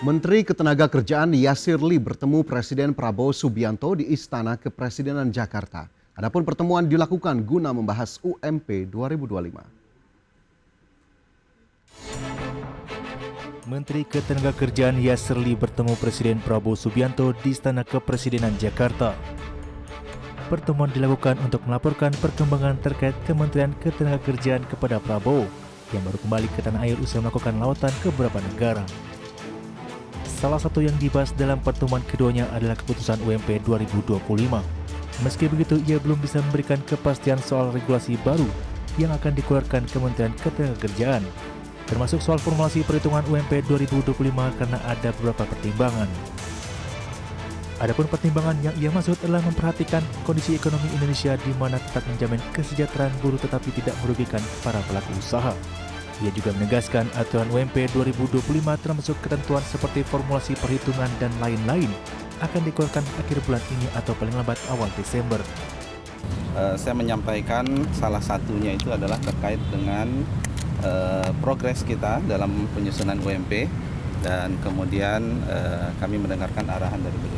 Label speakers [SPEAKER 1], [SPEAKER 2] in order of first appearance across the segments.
[SPEAKER 1] Menteri Ketenagakerjaan Yasir Lee bertemu Presiden Prabowo Subianto di Istana Kepresidenan Jakarta. Adapun pertemuan dilakukan guna membahas UMP 2025.
[SPEAKER 2] Menteri Ketenagakerjaan Yasir Lee bertemu Presiden Prabowo Subianto di Istana Kepresidenan Jakarta. Pertemuan dilakukan untuk melaporkan perkembangan terkait Kementerian Ketenagakerjaan kepada Prabowo yang baru kembali ke tanah air usai melakukan lawatan ke beberapa negara. Salah satu yang dibahas dalam pertemuan keduanya adalah keputusan UMP 2025. Meski begitu, ia belum bisa memberikan kepastian soal regulasi baru yang akan dikeluarkan Kementerian Ketenagakerjaan, termasuk soal formulasi perhitungan UMP 2025 karena ada beberapa pertimbangan. Adapun pertimbangan yang ia maksud adalah memperhatikan kondisi ekonomi Indonesia di mana tetap menjamin kesejahteraan buruh tetapi tidak merugikan para pelaku usaha. Ia juga menegaskan aturan UMP 2025 termasuk ketentuan seperti formulasi perhitungan dan lain-lain akan dikeluarkan akhir bulan ini atau paling lambat awal Desember.
[SPEAKER 3] Saya menyampaikan salah satunya itu adalah terkait dengan progres kita dalam penyusunan UMP dan kemudian kami mendengarkan arahan dari beliau.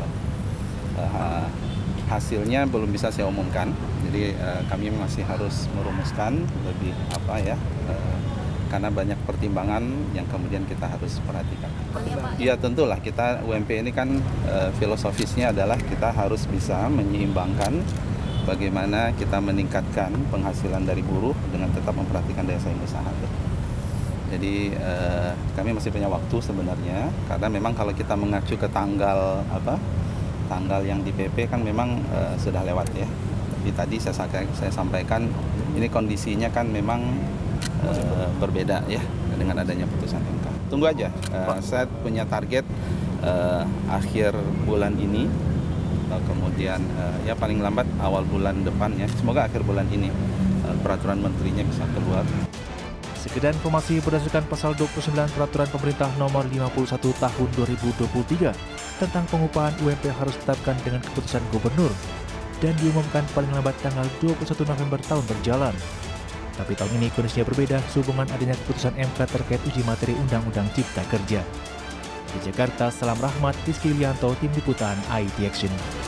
[SPEAKER 3] Hasilnya belum bisa saya umumkan, jadi kami masih harus merumuskan lebih karena banyak pertimbangan yang kemudian kita harus perhatikan. Ya tentulah kita UMP ini kan filosofisnya adalah kita harus bisa menyeimbangkan bagaimana kita meningkatkan penghasilan dari buruh dengan tetap memperhatikan daya saing usaha. Jadi kami masih punya waktu sebenarnya karena memang kalau kita mengacu ke tanggal yang di PP kan memang sudah lewat ya. Tapi tadi saya sampaikan ini kondisinya kan memang berbeda ya dengan adanya putusan MK. Tunggu aja, saya punya target akhir bulan ini, kemudian ya paling lambat awal bulan depan ya. Semoga akhir bulan ini peraturan menterinya bisa keluar.
[SPEAKER 2] Sekedar informasi berdasarkan pasal 29 Peraturan Pemerintah Nomor 51 Tahun 2023 tentang pengupahan UMP harus ditetapkan dengan keputusan Gubernur dan diumumkan paling lambat tanggal 21 November tahun berjalan. Tapi tahun ini kondisinya berbeda sehubungan adanya keputusan MK terkait uji materi Undang-Undang Cipta Kerja. Di Jakarta, Salam Rahmat, Rizky Lianto, Tim Liputan IT Action.